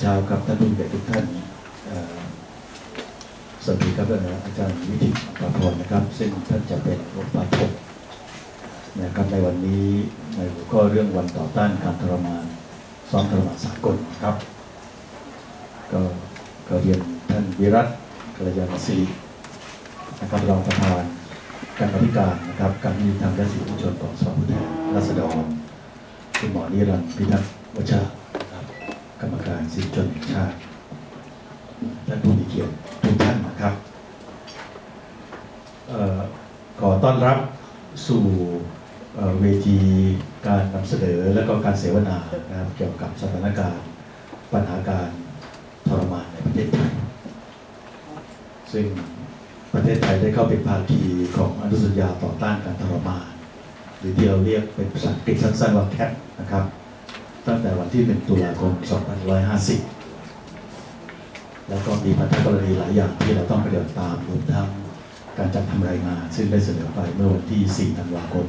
ช้าครับท่านผู้มีเกียรติทุกท่านสวัสดีครับอาจารย์วิทิตประพรนะครับซึ่งท่านจะเป็นบทบาทนะครับในวันนี้ในหัวข้อเรื่องวันต่อต้านการทรมานซ้อมทรมานสากลครับก็เรียนท่านวิรัตกัลยาณศิรินะครับรองประธานกรรมาธิการนะครับการยุติธรรมและสิทธิมนุษยชนของสภาผู้แทนราษฎรคุณหมอนิรันดร์พิทักษ์วัชระกรรมการสิทธิมนุษยชนแห่งชาติท่านผู้มีเกียรติทุกท่านนะครับขอต้อนรับสู่เวทีการนำเสนอและก็การเสวนานะครับเกี่ยวกับสถานการณ์ปัญหาการทรมานในประเทศไทยซึ่งประเทศไทยได้เข้าเป็นภาคีของอนุสัญญาต่อต้านการทรมานหรือที่เราเรียกเป็นภาษาอังกฤษสั้นๆว่า CAT นะครับตั้งแต่วันที่ 1 ตุลาคม 2550แล้วก็มีพันธกรณีหลายอย่างที่เราต้องปฏิบัติตามรวมทั้งการจัดทำรายงานซึ่งได้เสนอไปเมื่อวันที่ 4 ธันวาคม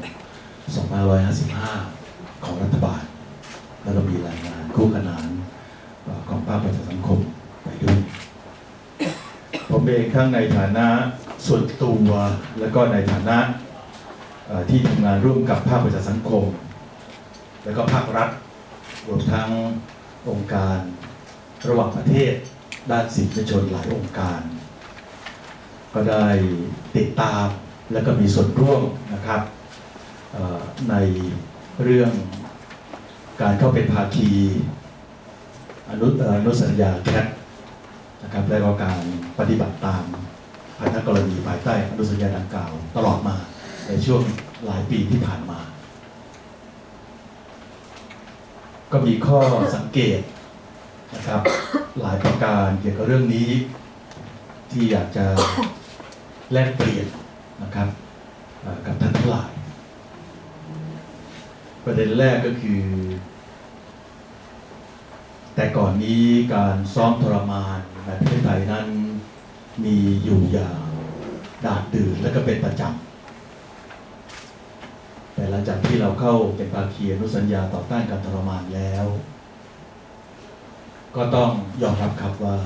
2555 ของรัฐบาลแล้วก็มีรายงานคู่ขนานของภาคประชาสังคมไปด้วยผมเองทั้งในฐานะส่วนตัวและก็ในฐานะที่ทำงานร่วมกับภาคประชาสังคมและก็ภาครัฐรวมทั้งองค์การระหว่างประเทศด้านสิทธิมนุษยชนหลายองค์การก็ได้ติดตามและก็มีส่วนร่วมนะครับในเรื่องการเข้าเป็นภาคีอนุสัญญาแคทนะครับและก็การปฏิบัติตามพันธกรณีภายใต้อนุสัญญาดังกล่าวตลอดมาในช่วงหลายปีที่ผ่านมาก็มีข้อสังเกตนะครับหลายประการเกี่ยวกับเรื่องนี้ที่อยากจะแลกเปลี่ยนนะครับกับท่านทั้งหลายประเด็นแรกก็คือแต่ก่อนนี้การซ้อมทรมานในประเทศไทยนั้นมีอยู่อย่างดาดดื่นและก็เป็นประจำแต่หลังจากที่เราเข้าเป็นภาคีอนุสัญญาต่อต้านการทรมานแล้วก็ต้องยอมรับครับว่า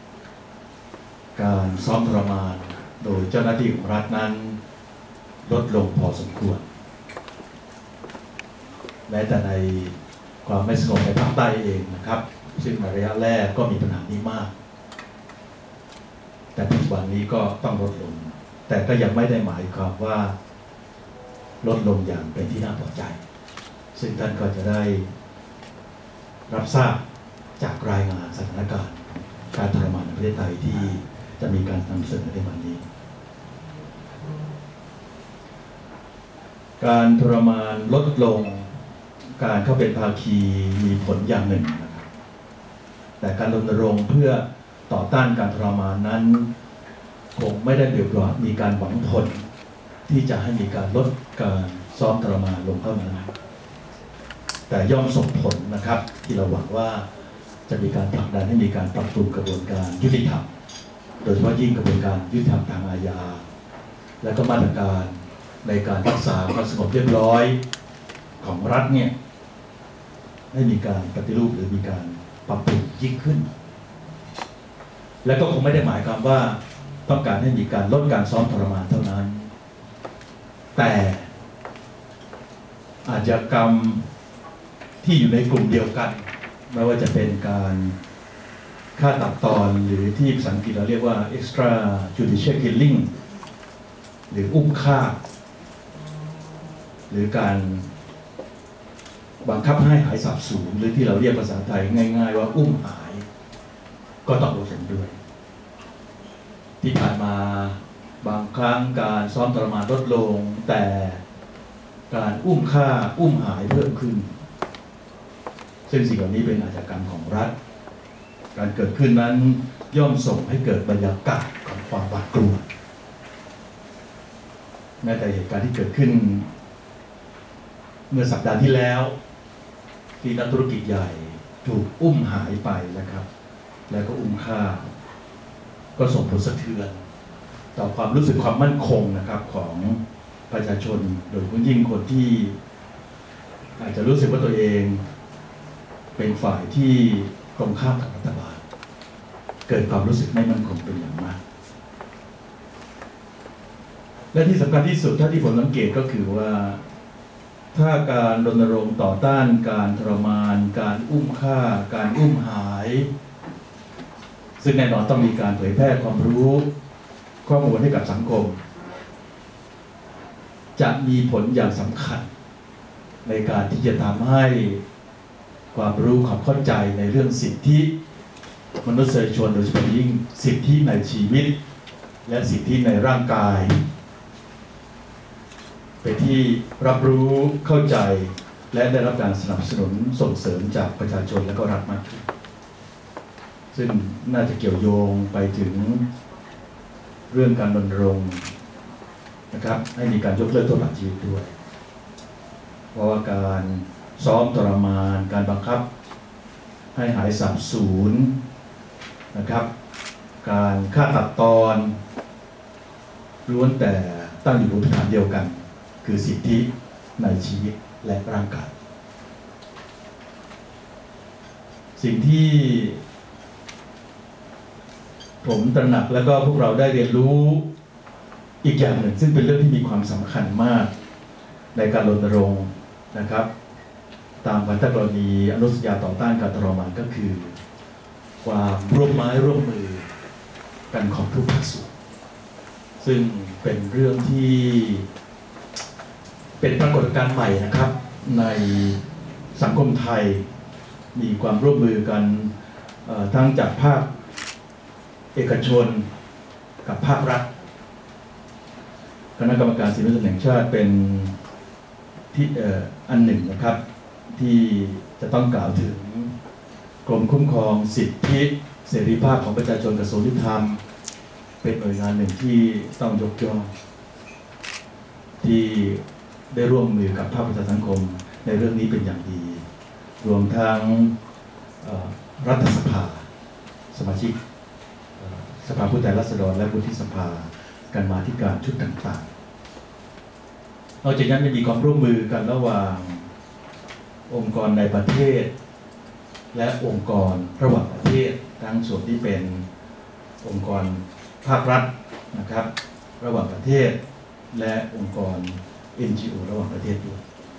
การซ้อมทรมานโดยเจ้าหน้าที่ของรัฐนั้นลดลงพอสมควรแม้แต่ในความไม่สงบในภาคใต้เองนะครับซึ่งในระยะแรกก็มีปัญหานี้มากแต่ปัจจุบันนี้ก็ต้องลดลงแต่ก็ยังไม่ได้หมายความว่าลดลงอย่างเป็นที่น่าพอใจซึ่งท่านก็จะได้รับทราบจากรายงานสถานการณ์การทรมานในประเทศไทยที่จะมีการนำเสนอในวันนี้การทรมานลดลงการเข้าเป็นภาคีมีผลอย่างหนึ่งนะครับแต่การรณรงค์เพื่อต่อต้านการทรมานนั้นคงไม่ได้เดือดร้อนมีการหวังผลที่จะให้มีการลดการซ้อมทรมานลงเท่านั้นแต่ย่อมส่งผลนะครับที่เราหวังว่าจะมีการผลักดันให้มีการปรับปรุงกระบวนการยุติธรรมโดยเฉพาะยิ่งกระบวนการยุติธรรมทางอาญาและก็มาตรการในการรักษาความสงบเรียบร้อยของรัฐเนี่ยให้มีการปฏิรูปหรือมีการปรับปรุงยิ่งขึ้นและก็คงไม่ได้หมายความว่าต้องการให้มีการลดการซ้อมทรมานเท่านั้นแต่อาชญากรรมที่อยู่ในกลุ่มเดียวกันไม่ว่าจะเป็นการฆ่าตัดตอนหรือที่ภาษาอังกฤษเราเรียกว่า extra judicial killing หรืออุ้มฆ่าหรือการบังคับให้หายสาบสูญหรือที่เราเรียกภาษาไทยง่ายๆว่าอุ้มหายก็ต้องลดลงด้วยที่ผ่านมาบางครั้งการซ้อมทรมานลดลงแต่การอุ้มฆ่าอุ้มหายเพิ่มขึ้นซึ่งสิ่งเหล่านี้เป็นอาชญากรรมของรัฐการเกิดขึ้นนั้นย่อมส่งให้เกิดบรรยากาศของความหวาดกลัวแม้แต่เหตุการณ์ที่เกิดขึ้นเมื่อสัปดาห์ที่แล้วที่นักธุรกิจใหญ่ถูกอุ้มหายไปนะครับแล้วก็อุ้มฆ่าก็ส่งผลสะเทือนต่อความรู้สึกความมั่นคงนะครับของประชาชนโดยเฉพาะยิ่งคนที่อาจจะรู้สึกว่าตัวเองเป็นฝ่ายที่ตรงข้ามกับรัฐบาลเกิดความรู้สึกไม่มั่นคงเป็นอย่างมากและที่สำคัญที่สุดถ้าที่ผมสังเกตก็คือว่าถ้าการรณรงค์ต่อต้านการทรมานการอุ้มฆ่าการอุ้มหายซึ่งแน่นอนต้องมีการเผยแพร่ความรู้ข้อมูลให้กับสังคมจะมีผลอย่างสำคัญในการที่จะทำให้ความรู้ความเข้าใจในเรื่องสิทธิมนุษยชนโดยเฉพาะยิ่งสิทธิในชีวิตและสิทธิในร่างกายเป็นที่รับรู้เข้าใจและได้รับการสนับสนุนส่งเสริมจากประชาชนและก็รัฐมากขึ้นซึ่งน่าจะเกี่ยวโยงไปถึงเรื่องการรณรงค์นะครับให้มีการยกเลิกโทษประหารชีวิตด้วยเพราะว่าการซ้อมทรมานการบังคับให้หายสาบสูญนะครับการฆ่าตัดตอนล้วนแต่ตั้งอยู่บนพื้นฐานเดียวกันคือสิทธิในชีวิตและร่างกายสิ่งที่ผมตระหนักแล้วก็พวกเราได้เรียนรู้อีกอย่างหนึ่งซึ่งเป็นเรื่องที่มีความสำคัญมากในการรณรงค์นะครับตามพันธกรณีอนุสัญญาต่อต้านการทรมานก็คือความร่วมไม้ร่วมมือกันของทุกภาคส่วนซึ่งเป็นเรื่องที่เป็นปรากฏการณ์ใหม่นะครับในสังคมไทยมีความร่วมมือกันทั้งจากภาคเอกชนกับภาครัฐคณะกรรมการสิทธิมนุษยชนแห่งชาติเป็นที่อันหนึ่งนะครับที่จะต้องกล่าวถึงกรมคุ้มครองสิทธิเสรีภาพของประชาชนกระทรวงยุติธรรมเป็นหน่วยงานหนึ่งที่ต้องยกย่องที่ได้ร่วมมือกับภาคประชาสังคมในเรื่องนี้เป็นอย่างดีรวมทั้งรัฐสภาสมาชิกสภาผู้แทนราษฎรและวุฒิสภาการมาธิการชุดต่างๆนอกจากนั้นยังมีความร่วมมือกันระหว่างองค์กรในประเทศและองค์กรระหว่างประเทศทั้งส่วนที่เป็นองค์กรภาครัฐนะครับระหว่างประเทศและองค์กร NGO ระหว่างประเทศด้วย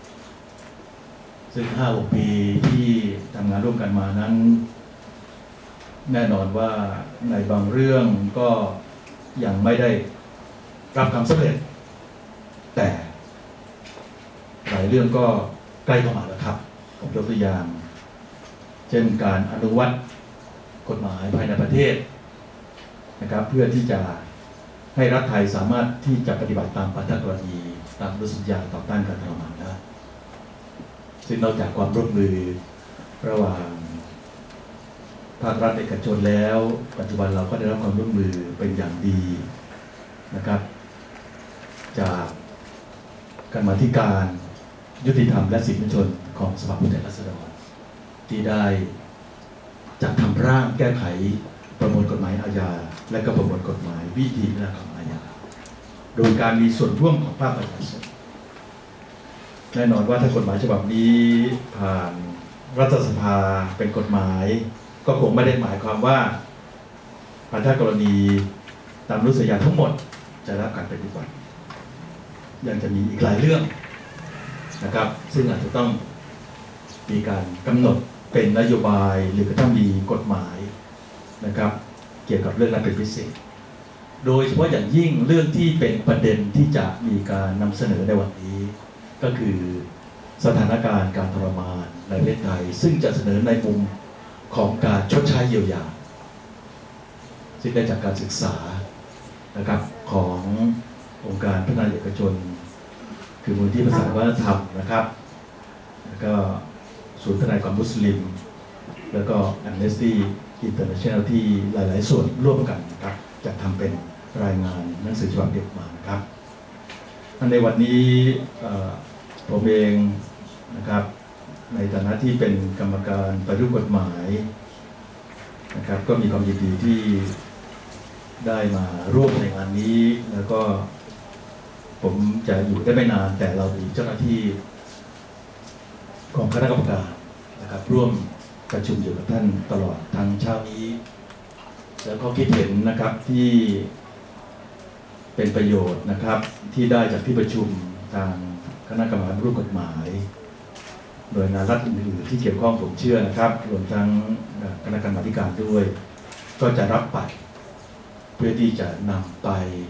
ซึ่ง 5-6 ปีที่ทำงานร่วมกันมานั้นแน่นอนว่าในบางเรื่องก็ยังไม่ได้รับความสำเร็จแต่หลายเรื่องก็ใกล้เข้ามาแล้วครับผมยกตัวอย่างเช่นการอนุวัตกฎหมายภายในประเทศนะครับเพื่อที่จะให้รัฐไทยสามารถที่จะปฏิบัติตามพันธกรณีตามอนุสัญญาต่อต้านการทรมานได้ซึ่งนอกจากความร่วมมือระหว่างภาครัฐเอกชนแล้วปัจจุบันเราก็ได้รับความร่วมมือเป็นอย่างดีนะครับจากกรรมาธิการยุติธรรมและสิทธิมนุษยชนของสภาผู้แทนราษฎรที่ได้จัดทำร่างแก้ไขประมวลกฎหมายอาญาและก็ประมวลกฎหมายวิธีพิจารณาความอาญาโดยการมีส่วนร่วมของภาคประชาชนแน่นอนว่าถ้ากฎหมายฉบับนี้ผ่านรัฐสภาเป็นกฎหมายก็คงไม่ได้หมายความว่าพันธกรณีตามอนุสัญญาทั้งหมดจะรับการปฏิบัติยังจะมีอีกหลายเรื่องนะครับซึ่งอาจจะต้องมีการกำหนดเป็นนโยบายหรือกระทั่งมีกฎหมายนะครับเกี่ยวกับเรื่องนั้นเป็นพิเศษโดยเฉพาะอย่างยิ่งเรื่องที่เป็นประเด็นที่จะมีการนำเสนอในวันนี้ก็คือสถานการณ์การทรมานในประเทศไทยซึ่งจะเสนอในมุมของการชดใช้เยียวยาซึ่งได้จากการศึกษานะครับขององค์การพัฒนาเอกชนคือมูลที่ภาษาวัฒนธรรมนะครับแล้วก็ศูนย์ทนายความมุสลิมแล้วก็ Amnesty International ที่หลายๆส่วนร่วมกันนะครับจะทำเป็นรายงานหนังสือฉบับเดียวมานะครับในวันนี้ผมเองนะครับในฐานะที่เป็นกรรมการปฏิรูปกฎหมายนะครับก็มีความยินดีที่ได้มาร่วมในงานนี้แล้วก็ผมจะอยู่ได้ไม่นานแต่เรามีเจ้าหน้าที่ของคณะกรรมการนะครับร่วมประชุมอยู่กับท่านตลอดทั้งเช้านี้แล้วก็คิดเห็นนะครับที่เป็นประโยชน์นะครับที่ได้จากที่ประชุมทางคณะกรรมการร่วมกฎหมายโดยงานรัฐอื่นๆที่เกี่ยวข้องผมเชื่อนะครับรวมทั้งคณะกรรมาธิการด้วยก็จะรับไปเพื่อที่จะนำไป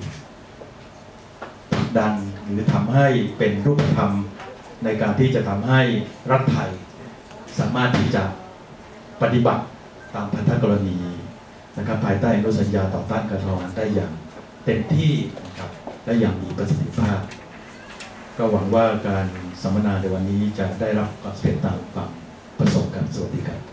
ผลักดันหรือทำให้เป็นรูปธรรมในการที่จะทำให้รัฐไทยสามารถที่จะปฏิบัติตามพันธกรณีนะครับภายใต้อนุสัญญาต่อต้านการทรมานได้อย่างเต็มที่นะครับและอย่างมีประสิทธิภาพก็หวังว่าการสัมมนาในวันนี้จะได้รับความสำเร็จตามความประสงค์กันสวัสดีครับ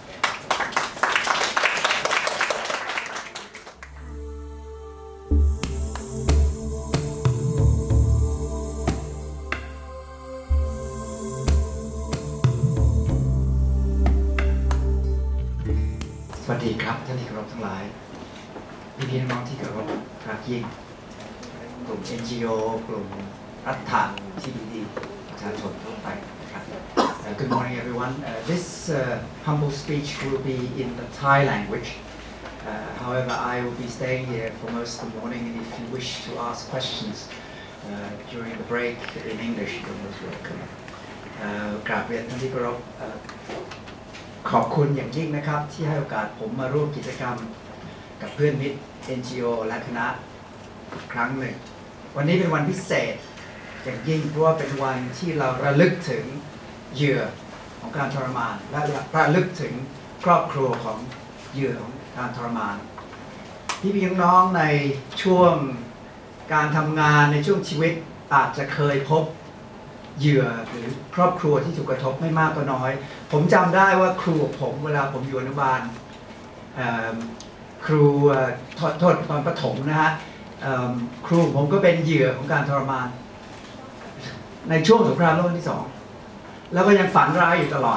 สวัสดีครับท่านที่เคารพทั้งหลายพี่น้องที่เคารพครับยิ่งกลุ่ม NGO กลุ่มรัฐะที่ดีประชาชนทั่วไปนะครับ Good morning everyone. This humble speech will be in the Thai language. However, I will be staying here for most of the morning, and if you wish to ask questions during the break in English, you're most welcome. กราบเรียนท่านที่เคารพขอบคุณอย่างยิ่งนะครับที่ให้โอกาสผมมาร่วมกิจกรรมกับเพื่อนมิตร NGO และคณะครั้งหนึ่งวันนี้เป็นวันพิเศษอย่างยิ่งเพราะว่าเป็นวันที่เราระลึกถึงเหยื่อของการทรมานและระลึกถึงครอบครัวของเหยื่อของการทรมานพี่น้องในช่วงการทำงานในช่วงชีวิตอาจจะเคยพบเหยื่อหรือครอบครัวที่ถูกกระทบไม่มากก็น้อยผมจำได้ว่าครูผมเวลาผมอยู่อนุบาลครูโทษตอนประถมนะฮะครูผมก็เป็นเหยื่อของการทรมานในช่วงสงครามโลกที่2แล้วก็ยังฝันร้ายอยู่ตลอด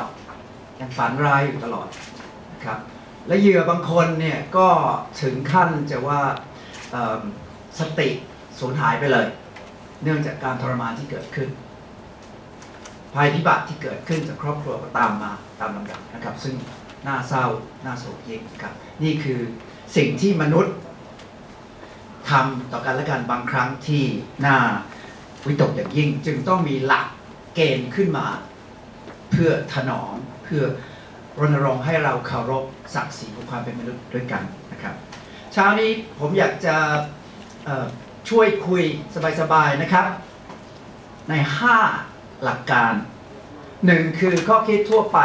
นะครับและเหยื่อบางคนเนี่ยก็ถึงขั้นจะว่าสติสูญหายไปเลยเนื่องจากการทรมานที่เกิดขึ้นภัยพิบัติที่เกิดขึ้นจากครอบครัวก็ตามมาตามลำดับนะครับซึ่งน่าเศร้าน่าโศกยิ่งครับนี่คือสิ่งที่มนุษย์ทำต่อกันและกันบางครั้งที่น่าวิตกอย่างยิ่งจึงต้องมีหลักเกณฑ์ขึ้นมาเพื่อถนอมเพื่อรณรงค์ให้เราเคารพศักดิ์ศรีของความเป็นมนุษย์ด้วยกันนะครับเช้านี้ผมอยากจะช่วยคุยสบายๆนะครับใน5หลักการ1คือข้อคิดทั่วไป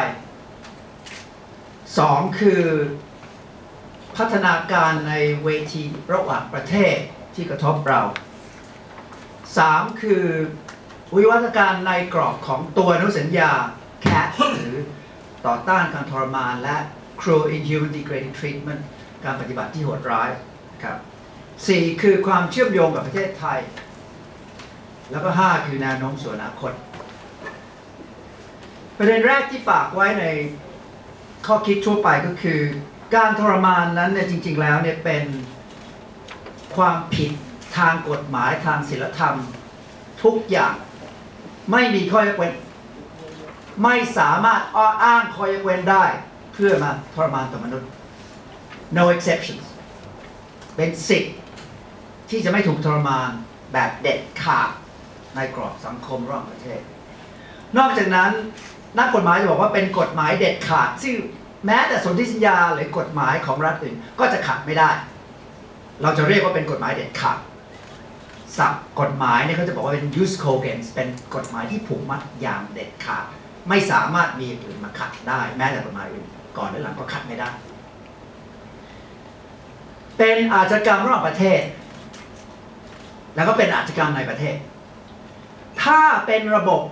2คือพัฒนาการในเวทีระหว่างประเทศที่กระทบเรา3คือวิวัฒนาการในกรอบของตัวอนุสัญญา CAT หรือต่อต้านการทรมานและ Cruel Inhuman Degrading Treatment การปฏิบัติที่โหดร้ายครับ4คือความเชื่อมโยงกับประเทศไทยแล้วก็5คือแนวโน้มสู่อนาคตประเด็นแรกที่ฝากไว้ในข้อคิดทั่วไปก็คือการทรมานนั้นเนี่ยจริงๆแล้วเนี่ยเป็นความผิดทางกฎหมายทางศีลธรรมทุกอย่างไม่มีข้อยกเว้นไม่สามารถอ้างข้อยกเว้นได้เพื่อมาทรมานต่อมนุษย์ no exceptions เป็นสิทธิ์ที่จะไม่ถูกทรมานแบบเด็ดขาดในกรอบสังคมระหว่างประเทศนอกจากนั้นนักกฎหมายจะบอกว่าเป็นกฎหมายเด็ดขาดซึ่งแม้แต่สนธิสัญญาหรือกฎหมายของรัฐอื่นก็จะขัดไม่ได้เราจะเรียกว่าเป็นกฎหมายเด็ดขาดศัพท์กฎหมายเนี่ยเขาจะบอกว่าเป็น jus cogens เป็นกฎหมายที่ผูกมัดอย่างเด็ดขาดไม่สามารถมีอื่นมาขัดได้แม้แต่กฎหมายอื่นก่อนหรือหลังก็ขัดไม่ได้เป็นอาชญากรรมระหว่างประเทศแล้วก็เป็นอาชญากรรมในประเทศถ้าเป็นระบบ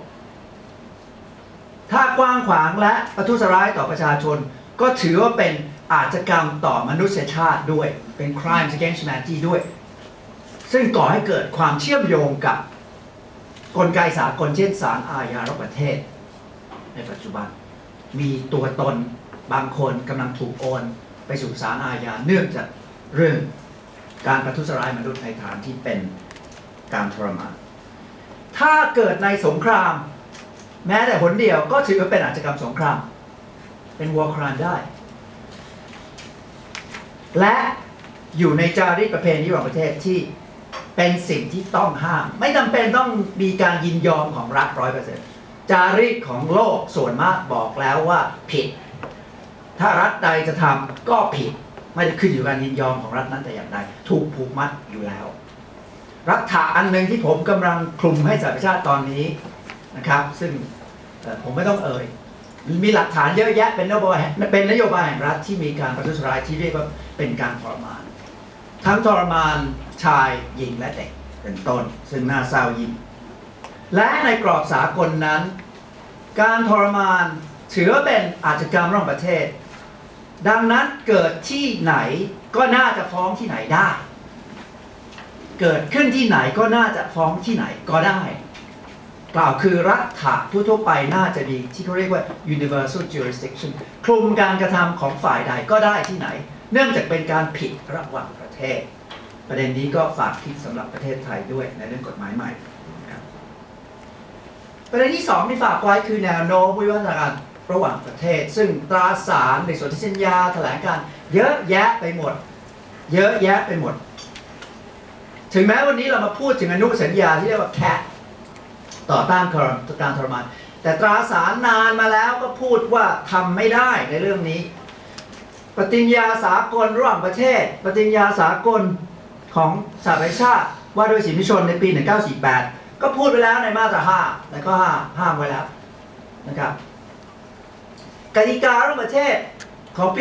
ถ้ากว้างขวางและประทุษร้ายต่อประชาชนก็ถือว่าเป็นอาชญากรรมต่อมนุษยชาติด้วยเป็น crimes against humanity ด้วยซึ่งก่อให้เกิดความเชื่อมโยงกับกลไกสากลเช่นศาลอาญาระหว่างประเทศในปัจจุบันมีตัวตนบางคนกำลังถูกโอนไปสู่ศาลอาญาเนื่องจากเรื่องการประทุษร้ายมนุษย์ในฐานที่เป็นการทรมานถ้าเกิดในสงครามแม้แต่หนเดียวก็ถือว่าเป็นอาชญากรรมสงครามเป็น war crime ได้และอยู่ในจารีตประเพณีของประเทศที่เป็นสิ่งที่ต้องห้าม ไม่จำเป็นต้องมีการยินยอมของรัฐ 100%จารีตของโลกส่วนมากบอกแล้วว่าผิด ถ้ารัฐใดจะทำก็ผิด ไม่ได้ขึ้นอยู่กับการยินยอมของรัฐนั้นแต่อย่างใดถูกผูกมัดอยู่แล้ว รัฐะอันหนึ่งที่ผมกำลังคลุมให้สหประชาชาติตอนนี้นะครับซึ่งผมไม่ต้องเอ่ยมีหลักฐานเยอะแยะเป็นนโยบายแห่งรัฐที่มีการประทุษร้ายที่เรียกว่าเป็นการทรมานทั้งทรมานชายหญิงและเด็กเป็นต้นซึ่งน่าเศร้ายิ่งและในกรอบสากลนั้นการทรมานถือว่าเป็นอาชญากรรมระหว่างประเทศดังนั้นเกิดที่ไหนก็น่าจะฟ้องที่ไหนได้เกิดขึ้นที่ไหนก็น่าจะฟ้องที่ไหนก็ได้กล่าวคือรัฐะทั่วๆไปน่าจะดีที่เขาเรียกว่า universal jurisdiction คลุมการกระทำของฝ่ายใดก็ได้ที่ไหนเนื่องจากเป็นการผิดระหว่างประเทศประเด็นนี้ก็ฝากคิดสำหรับประเทศไทยด้วยในเรื่องกฎหมายใหม่นะครับประเด็นที่2ที่ฝากไว้คือแนวโน้มวิวัฒนาการระหว่างประเทศซึ่งตราสารในสนธิสัญญาแถลงการเยอะแยะไปหมดถึงแม้วันนี้เรามาพูดถึงอนุสัญญาที่เรียกว่าแคทต่อต้านการทรมานแต่ตราสารนานมาแล้วก็พูดว่าทำไม่ได้ในเรื่องนี้ปฏิญญาสากลระหว่างประเทศปฏิญญาสากลของสหประชาชาติว่าด้วยสิทธิมนุษยชนในปี 1948 ก็พูดไปแล้วในมาตรา 5 แล้วก็ห้ามไว้แล้วนะครับกติการะหว่างประเทศของปี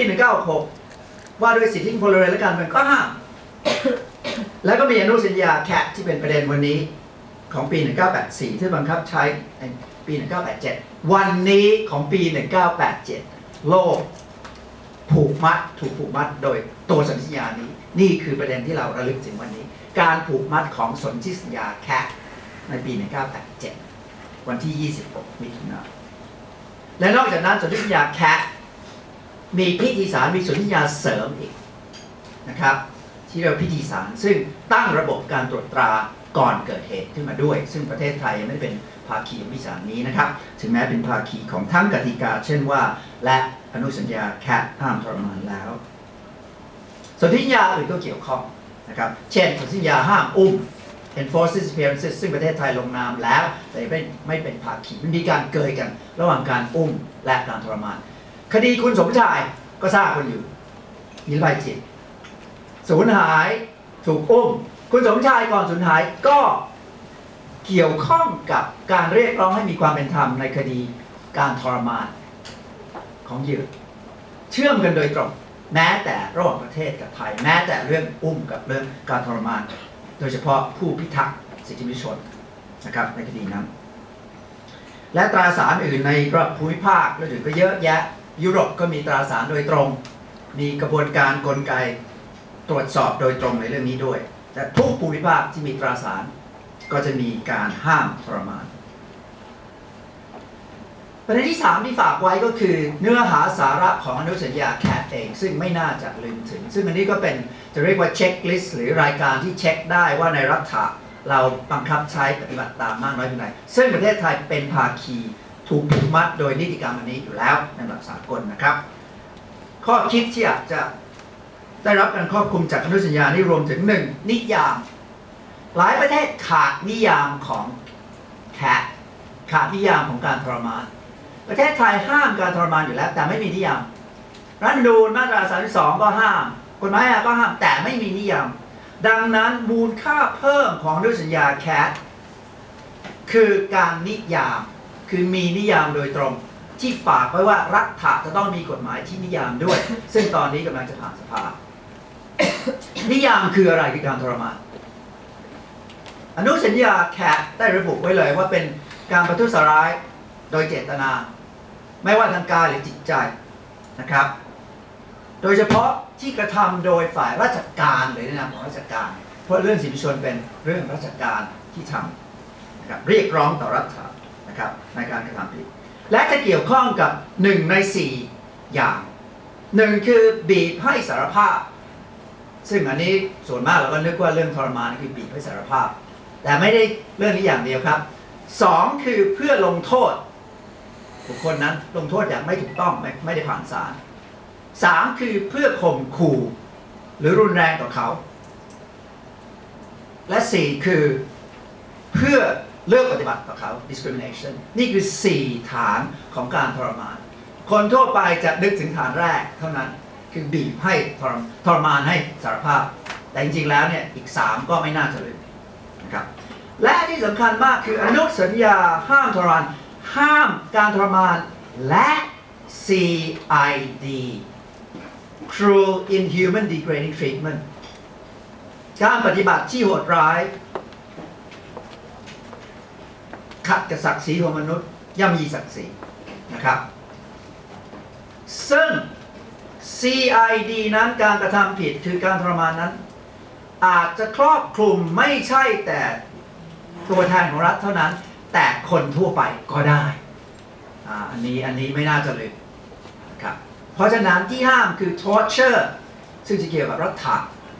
1966 ว่าด้วยสิทธิพลเรือนและการเมืองก็ห้าม แล้วก็มีอนุสัญญาแคทที่เป็นประเด็นวันนี้ของปี 1984 ที่บังคับใช้ในปี 1987 วันนี้ของปี 1987 โลกถูกผูกมัดโดยตัวสนธิสัญญานี้นี่คือประเด็นที่เราระลึกถึงวันนี้การผูกมัดของสนธิสัญญาแคทในปี 1987 วันที่ 26 มิถุนายนและนอกจากนั้นสนธิสัญญาแคทมีพิธีสารมีสนธิสัญญาเสริมอีกนะครับที่เรียกว่าพิธีสารซึ่งตั้งระบบการตรวจตราก่อนเกิดเหตุขึ้นมาด้วยซึ่งประเทศไทยยังไม่เป็นภาคีของพิธีสารนี้นะครับถึงแม้เป็นภาคีของทั้งกติกาเช่นว่าและอนุสัญญาแคทห้ามทรมานแล้วสนธิสัญญาอื่นก็เกี่ยวข้องนะครับเช่นสนธิสัญญาห้ามอุ้ม enforced disappearances ซึ่งประเทศไทยลงนามแล้วแต่ไม่เป็นภาคีมันมีการเกยกันระหว่างการอุ้มและการทรมานคดีคุณสมชายก็ทราบกันอยู่นิรภัยจิตสูญหายถูกอุ้มคุณสมชายก่อนสูญหายก็เกี่ยวข้องกับการเรียกร้องให้มีความเป็นธรรมในคดีการทรมานของเหยื่อเชื่อมกันโดยตรงแม้แต่ระหว่างประเทศกับไทยแม้แต่เรื่องอุ้มกับเรื่องการทรมานโดยเฉพาะผู้พิทักษ์สิทธิมนุษยชนนะครับในคดีนั้นและตราสารอื่นในระดับภูมิภาคและอื่นก็เยอะแยะยุโรปก็มีตราสารโดยตรงมีกระบวนการกลไกตรวจสอบโดยตรงในเรื่องนี้ด้วยแต่ทุกภูมิภาคที่มีตราสารก็จะมีการห้ามทรมานประเด็นที่3ที่ฝากไว้ก็คือเนื้อหาสาระของอนุสัญญาแคทเองซึ่งไม่น่าจะลืมถึงซึ่งอันนี้ก็เป็นจะเรียกว่าเช็คลิสต์หรือรายการที่เช็คได้ว่าในรัฐะเราบังคับใช้ปฏิบัติตามมากน้อยเพียงไรซึ่งประเทศไทยเป็นภาคีถูกผูกมัดโดยนิติกรรมอันนี้อยู่แล้วในระดับสากลนะครับข้อคิดที่อาจจะได้รับการครอบคลุมจากอนุสัญญานี้รวมถึง 1. นิยามหลายประเทศขาดนิยามของแคทขาดนิยามของการทรมานประเทศไทยห้ามการทรมานอยู่แล้วแต่ไม่มีนิยามรัฐธรรมนูญมาตรา 32 ก็ห้ามกฎหมายอาญาก็ห้ามแต่ไม่มีนิยามดังนั้นมูลค่าเพิ่มของอนุสัญญาแคทคือการนิยามคือมีนิยามโดยตรงที่ฝากไว้ว่ารัฐะจะต้องมีกฎหมายที่นิยามด้วยซึ่งตอนนี้กำลังจะผ่านสภา นิยามคืออะไรคือการทรมานอนุสัญญาแคทได้ระบุไว้เลยว่าเป็นการประทุษร้ายโดยเจตนาไม่ว่าทางกายหรือจิตใจนะครับโดยเฉพาะที่กระทำโดยฝ่ายราชการหรือในนามของราชการเพราะเรื่องสิทธิมนุษยชนเป็นเรื่องราชการที่ทำนะครับเรียกร้องต่อรัฐนะครับในการกระทำผิดและจะเกี่ยวข้องกับ1 ใน 4อย่าง1คือบีบให้สารภาพซึ่งอันนี้ส่วนมากเราก็นึกว่าเรื่องทรมานคือบีบให้สารภาพแต่ไม่ได้เรื่องนี้อย่างเดียวครับ2คือเพื่อลงโทษบุคคลนั้นลงโทษอย่างไม่ถูกต้องไม่ได้ผ่านศาล3คือเพื่อข่มขู่หรือรุนแรงต่อเขาและ4คือเพื่อเลือกปฏิบัติต่อเขา discrimination นี่คือ4ฐานของการทรมานคนทั่วไปจะนึกถึงฐานแรกเท่านั้นคือบีบให้ทรมานให้สารภาพแต่จริงๆแล้วเนี่ยอีก3ก็ไม่น่าจะลืมนะครับและที่สำคัญมากคืออนุสัญญาห้ามทรมานห้ามการทรมานและ CID cruel inhuman degrading treatment การปฏิบัติที่โหดร้ายขัดกับศักดิ์ศรีของมนุษย์ย่ำยีศักดิ์ศรีนะครับซึ่ง CID นั้นการกระทำผิดคือการทรมานนั้นอาจจะครอบคลุมไม่ใช่แต่ตัวแทนของรัฐเท่านั้นแต่คนทั่วไปก็ได้อันนี้ไม่น่าจะเลยครับเพราะฉะนั้นที่ห้ามคือ torture ซึ่งจะเกี่ยวกับรัฐะ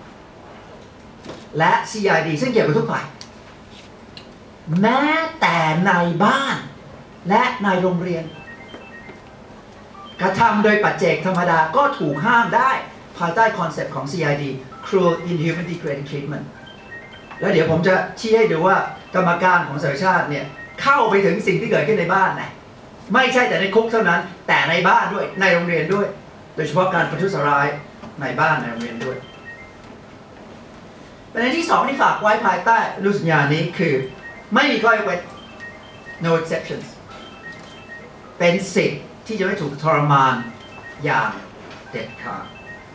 และ CID ซึ่งเกี่ยวกับทุกฝ่ายแม้แต่ในบ้านและในโรงเรียนกระทำโดยปัจเจกธรรมดาก็ถูกห้ามได้ภายใต้คอนเซปต์ของ CID cruel inhuman degrading treatment แล้วเดี๋ยวผมจะชี้ให้ดูว่ากรรมการของสหประชาชาติเนี่ยเข้าไปถึงสิ่งที่เกิดขึ้นในบ้านนะไม่ใช่แต่ในคุกเท่านั้นแต่ในบ้านด้วยในโรงเรียนด้วยโดยเฉพาะการประทุษร้ายในบ้านในโรงเรียนด้วยประเด็นที่2ที่ฝากไว้ภายใต้อนุสัญญานี้คือไม่มีข้อยกเว้น no exceptions เป็นสิทธิ์ที่จะไม่ถูกทรมานอย่างเด็ดขาด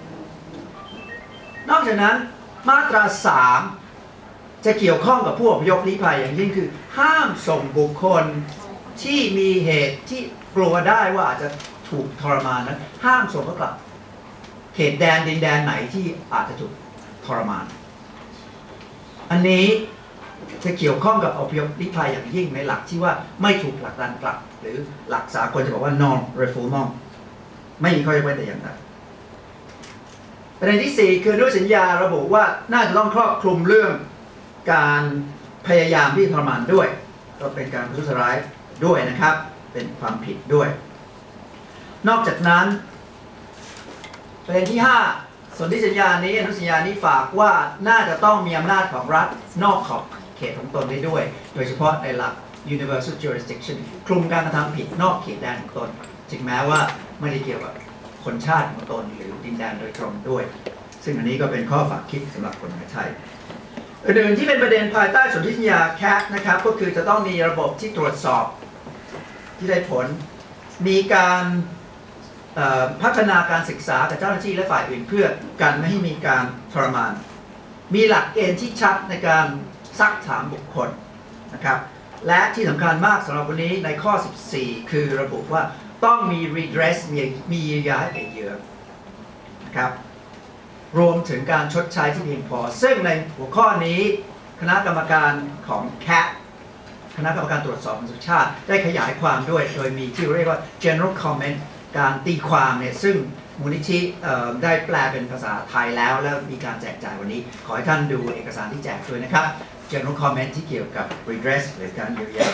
นอกจากนั้นมาตรา3จะเกี่ยวข้องกับผู้อพยพลี้ภัยอย่างยิ่งคือห้ามส่งบุคคลที่มีเหตุที่กลัวได้ว่าอาจจะถูกทรมานนั้นห้ามส่งเขากลับเขตแดนดินแดนไหนที่อาจจะถูกทรมานอันนี้จะเกี่ยวข้องกับอพยพลี้ภัยอย่างยิ่งในหลักที่ว่าไม่ถูกผลักดันกลับหรือหลักสากลจะบอกว่า non refoulement ไม่มีข้อยกเว้นแต่อย่างใดประเด็นที่4คือด้วยสัญญาระบุว่าน่าจะต้องครอบคลุมเรื่องการพยายามที่ทรมานด้วยก็เป็นการประทุษร้ายด้วยนะครับเป็นความผิดด้วยนอกจากนั้นประเด็นที่5ส่วนที่สัญญานี้อนุสัญญานี้ฝากว่าน่าจะต้องมีอำนาจของรัฐนอกขอบเขตของตนได้ด้วยโดยเฉพาะในหลัก universal jurisdiction คลุมการกระทำผิดนอกเขตแดนของตนถึงแม้ว่าไม่ได้เกี่ยวกับคนชาติของตนหรือดินแดนโดยตรงด้วยซึ่งอันนี้ก็เป็นข้อฝากคิดสำหรับคนไทยอื่นๆที่เป็นประเด็นภายใต้สนธิสัญญา CAT นะครับก็คือจะต้องมีระบบที่ตรวจสอบที่ได้ผลมีการพัฒนาการศึกษากับเจ้าหน้าที่และฝ่ายอื่นเพื่อกันไม่ให้มีการทรมานมีหลักเกณฑ์ที่ชัดในการซักถามบุคคลนะครับและที่สำคัญมากสำหรับวันนี้ในข้อ14คือระบุว่าต้องมี redress มีเยียวยาให้แก่เหยื่อนะครับรวมถึงการชดใช้ที่เพียงพอซึ่งในหัวข้อนี้คณะกรรมการของ CAT คณะกรรมการตรวจสอบของสหประชาชาติได้ขยายความด้วยโดยมีที่เรียกว่า general comment การตีความเนี่ยซึ่งมูลนิธิได้แปลเป็นภาษาไทยแล้วมีการแจกจ่ายวันนี้ขอให้ท่านดูเอกสารที่แจกด้วยนะครับ general comment ที่เกี่ยวกับ redress หรือการเยียวยา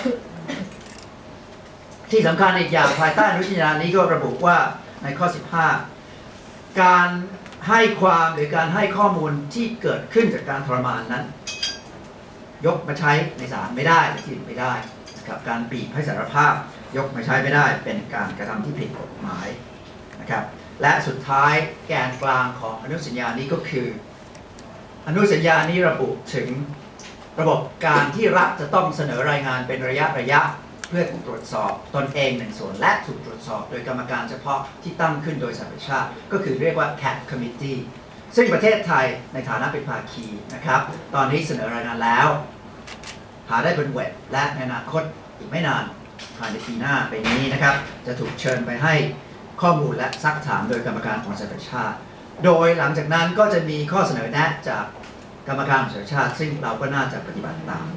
ที่สำคัญอีกอย่างภายใต้อนุสัญญานี้ก็ระบุว่าในข้อ15การให้ความหรือการให้ข้อมูลที่เกิดขึ้นจากการทรมานนั้นยกมาใช้ในศาลไม่ได้ที่ไม่ได้นะครับการบีบให้สารภาพยกมาใช้ไม่ได้เป็นการกระทำที่ผิดกฎหมายนะครับและสุดท้ายแกนกลางของอนุสัญญานี้ก็คืออนุสัญญานี้ระบุถึงระบบการที่รัฐจะต้องเสนอรายงานเป็นระยะเพื่อตรวจสอบตนเองหนึ่งส่วนและถูกตรวจสอบโดยกรรมการเฉพาะที่ตั้งขึ้นโดยสหประชาชาติก็คือเรียกว่า CAT Committee ซึ่งประเทศไทยในฐานะเป็นภาคีนะครับตอนนี้เสนอรายงานแล้วหาได้บนเว็บและในอนาคตอีกไม่นานภายในปีหน้าปีนี้นะครับจะถูกเชิญไปให้ข้อมูลและซักถามโดยกรรมการของสหประชาชาติโดยหลังจากนั้นก็จะมีข้อเสนอแนะจากกรรมการของสหประชาชาติซึ่งเราก็น่าจะปฏิบัติตาม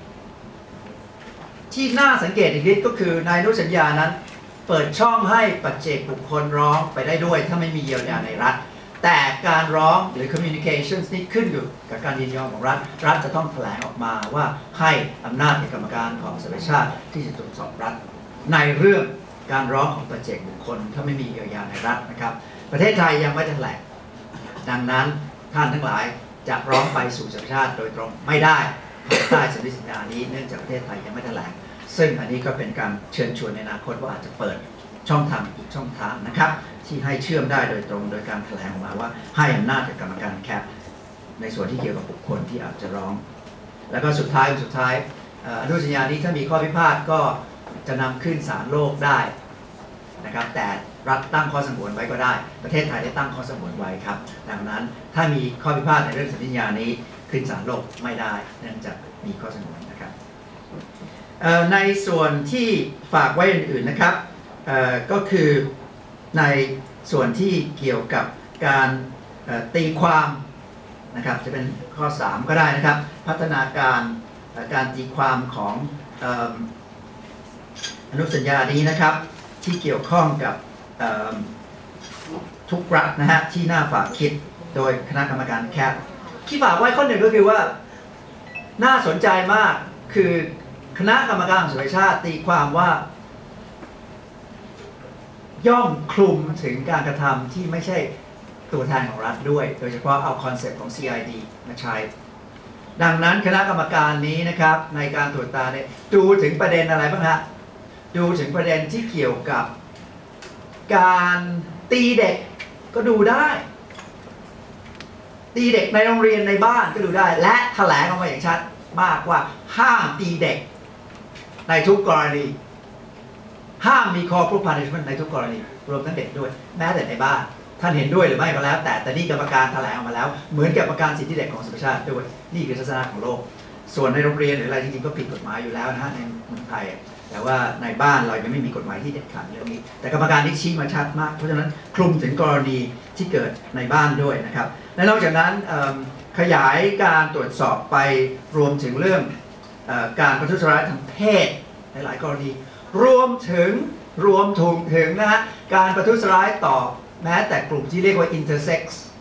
ที่น่าสังเกตอีกนิดก็คือในอนุสัญญานั้นเปิดช่องให้ปัจเจกบุคคลร้องไปได้ด้วยถ้าไม่มีเยียวยาในรัฐแต่การร้องหรือ communications นี่ขึ้นอยู่กับการยินยอมของรัฐจะต้องแถลงออกมาว่าให้อำนาจในกรรมการของสหประชาชาติที่จะตรวจสอบรัฐในเรื่องการร้องของปัจเจกบุคคลถ้าไม่มีเยียวยาในรัฐนะครับประเทศไทยยังไม่แถลงดังนั้นท่านทั้งหลายจะร้องไปสู่สหประชาชาติโดยตรงไม่ได้ภายใต้สนธิสัญญานี้เนื่องจากประเทศไทยยังไม่แถลงซึ่งอันนี้ก็เป็นการเชิญชวนในอนาคตว่าอาจจะเปิดช่องทางอีกช่องทางนะครับที่ให้เชื่อมได้โดยตรงโดยการแถลงออกมาว่าให้อำนาจกับกรรมการแคปในส่วนที่เกี่ยวกับบุคคลที่อาจจะร้อง แล้วก็สุดท้ายอนุสัญญานี้ถ้ามีข้อพิพาทก็จะนำขึ้นศาลโลกได้นะครับแต่รัฐตั้งข้อสงวนไว้ก็ได้ประเทศไทยได้ตั้งข้อสงวนไว้ครับดังนั้นถ้ามีข้อพิพาทในเรื่องสัญญานี้ขึ้นศาลโลกไม่ได้เนื่องจากมีข้อสงวนนะครับในส่วนที่ฝากไว้อื่นๆนะครับก็คือในส่วนที่เกี่ยวกับการตีความนะครับจะเป็นข้อ 3 ก็ได้นะครับพัฒนาการตีความของอนุสัญญานี้นะครับที่เกี่ยวข้องกับทุกรัฐนะฮะที่น่าฝากคิดโดยคณะกรรมการแคปที่ฝากไว้ข้อหนึ่งก็คือว่าน่าสนใจมากคือคณะกรรมการสหประชาชาติตีความว่าย่อมคลุมถึงการกระทำที่ไม่ใช่ตัวแทนของรัฐด้วยโดยเฉพาะเอาคอนเซ็ปต์ของ CID มาใช้ดังนั้นคณะกรรมการนี้นะครับในการตรวจตาเนี่ยดูถึงประเด็นอะไรบ้างฮะดูถึงประเด็นที่เกี่ยวกับการตีเด็กก็ดูได้ตีเด็กในโรงเรียนในบ้านก็ดูได้และแถลงออกมาอย่างชัดมากว่าห้ามตีเด็กในทุกกรณีห้ามมี corporal punishment ในทุกกรณีรวมทั้งเด็กด้วยแม้แต่ในบ้านท่านเห็นด้วยหรือไม่ก็แล้วแต่นี่กรรมการแถลงออกมาแล้วเหมือนกับกรรมการสิทธิเด็กของสหประชาชาติด้วยนี่คือทัศนะของโลกส่วนในโรงเรียนหรืออะไรจริงๆก็ผิดกฎหมายอยู่แล้วนะฮะในเมืองไทยแต่ว่าในบ้านเรายังไม่มีกฎหมายที่เด็ดขาดเรื่องนี้แต่กรรมการนี้ชี้มาชัดมากเพราะฉะนั้นคลุมถึงกรณีที่เกิดในบ้านด้วยนะครับและนอกจากนั้นขยายการตรวจสอบไปรวมถึงเรื่องการประทุษร้ายทางเพศในหลายกรณีรวมถึงนะฮะการประทุษร้ายต่อแม้แต่กลุ่มที่เรียกว่า intersex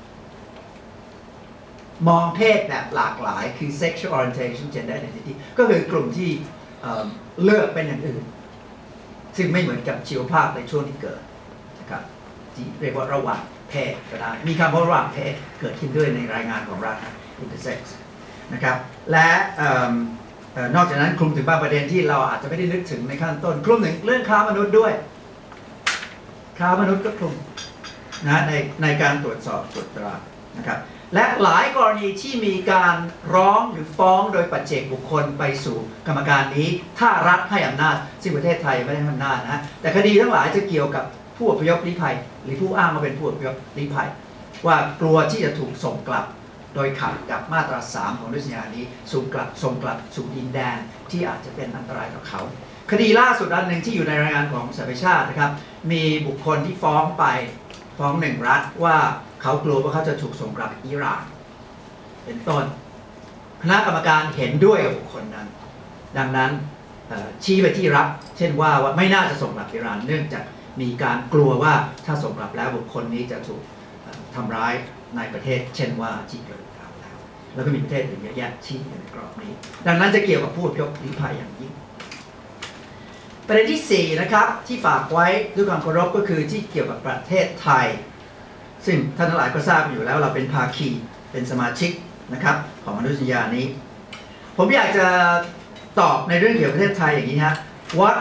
มองเพศแบบหลากหลายคือ sexual orientation gender identity ก็คือกลุ่มที่เลือกเป็นอย่างอื่นซึ่งไม่เหมือนกับชีวภาพในช่วงที่เกิดนะครับที่เรียกว่าระหว่างเพศก็ได้มีคำว่าระหว่างเพศเกิดขึ้นด้วยในรายงานของรัฐ intersex นะครับและนอกจากนั้นคลุมถึงบางประเด็นที่เราอาจจะไม่ได้นึกถึงในขั้นต้นคลุมถึงเรื่องค้ามนุษย์ด้วยค้ามนุษย์ก็คลุมนะในการตรวจสอบตรวจตรานะครับและหลายกรณีที่มีการร้องหรือฟ้องโดยปัจเจกบุคคลไปสู่กรรมการนี้ถ้ารัฐให้อำนาจซึ่งประเทศไทยไม่ได้ให้อำนาจนะแต่คดีทั้งหลายจะเกี่ยวกับผู้อพยพลี้ภัยหรือผู้อ้างมาเป็นผู้อพยพลี้ภัยว่ากลัวที่จะถูกส่งกลับโดยขัดกับมาตรา 3 ของอนุสัญญานี้ส่งกลับสู่ดินแดนที่อาจจะเป็นอันตรายต่อเขาคดีล่าสุดอันหนึ่งที่อยู่ในรายงานของสหประชาชาตินะครับมีบุคคลที่ฟ้องหนึ่งรัฐว่าเขากลัวว่าเขาจะถูกส่งกลับอิหร่านเป็นต้นคณะกรรมการเห็นด้วยกับบุคคลนั้นดังนั้นชี้ไปที่รัฐเช่นว่าไม่น่าจะส่งกลับอิหร่านเนื่องจากมีการกลัวว่าถ้าส่งกลับแล้วบุคคลนี้จะถูกทำร้ายในประเทศเช่นว่าที่เกิดข่าวแล้วก็มีประเทศอื่นเยอะแยะชี้อยู่ในกรอบนี้ดังนั้นจะเกี่ยวกับผู้อพยพลี้ภัยอย่างยิ่งประเด็นที่4นะครับที่ฝากไว้ด้วยความเคารพก็คือที่เกี่ยวกับประเทศไทยซึ่งท่านทั้งหลายก็ทราบอยู่แล้วเราเป็นภาคีเป็นสมาชิกนะครับของอนุสัญญานี้ผมอยากจะตอบในเรื่องเกี่ยวกับประเทศไทยอย่างนี้ฮะ what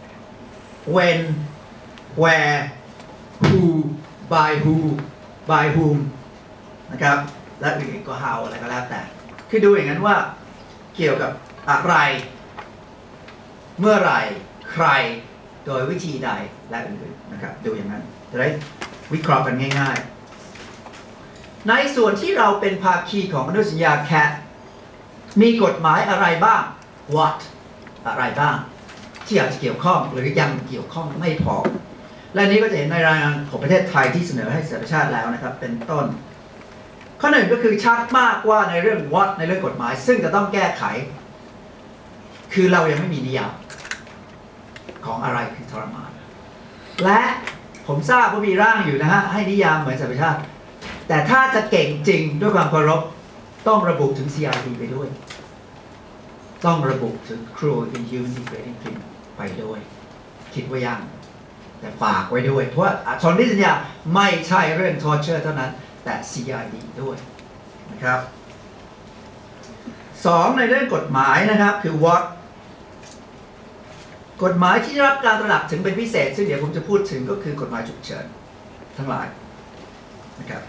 when where who by whom นะครับและอื่นๆก็ how อะไรก็แล้วแต่คือดูอย่างนั้นว่าเกี่ยวกับอะไรเมื่อไหร่ใครโดยวิธีใดและอื่นๆนะครับดูอย่างนั้นจะได้วิเคราะห์กันง่ายๆในส่วนที่เราเป็นภาคีของอนุสัญญาแคทมีกฎหมายอะไรบ้าง what อะไรบ้างที่อาจจะเกี่ยวข้องหรือยังเกี่ยวข้องไม่พอและนี้ก็จะเห็นในรายงานของประเทศไทยที่เสนอให้สหประชาชาติแล้วนะครับเป็นต้นข้อหนึ่งก็คือชัดมากว่าในเรื่อง what ในเรื่องกฎหมายซึ่งจะต้องแก้ไขคือเรายังไม่มีนิยามของอะไรคือทรมานและผมทราบว่ามีร่างอยู่นะฮะให้นิยามเหมือนสหประชาชาติแต่ถ้าจะเก่งจริงด้วยความเคารพต้องระบุถึง CID ไปด้วยต้องระบุถึง cruel inhuman degrading treatment ไปด้วยคิดว่ายังแต่ฝากไว้ด้วยเพราะสนธิสัญญาไม่ใช่เรื่อง torture เท่านั้นแต่ CID ด้วยนะครับ2ในเรื่องกฎหมายนะครับคือ what กฎหมายที่ได้รับการตระหนักถึงเป็นพิเศษซึ่งเดี๋ยวผมจะพูดถึงก็คือกฎหมายฉุกเฉินทั้งหลายนะครับ